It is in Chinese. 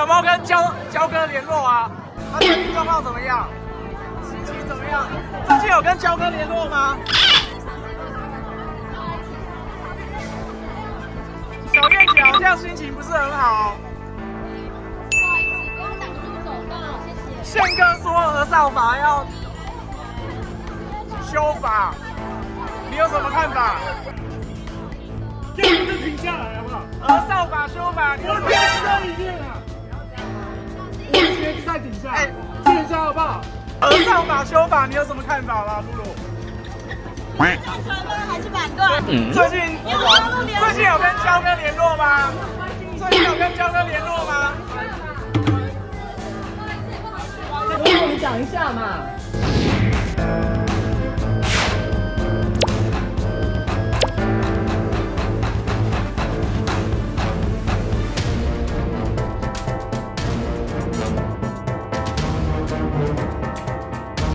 没有跟焦哥联络啊？他最近状况怎么样？心情怎么样？最近有跟焦哥联络吗？小燕姐好像心情不是很好。 不好意思，不用挡住走道，谢谢。 宪哥说儿少法要修法，你有什么看法？ 要不就停下来好不好？ 儿少法修法，你有什么看法？ 在里面啊！我的鞋子在底下，借一下好不好？ 儿少法修法，你有什么看法吗，露露？ 赞成吗？还是反对？ 最近有跟焦哥联络吗？最近有跟焦哥联络吗？ 我跟你讲一下嘛。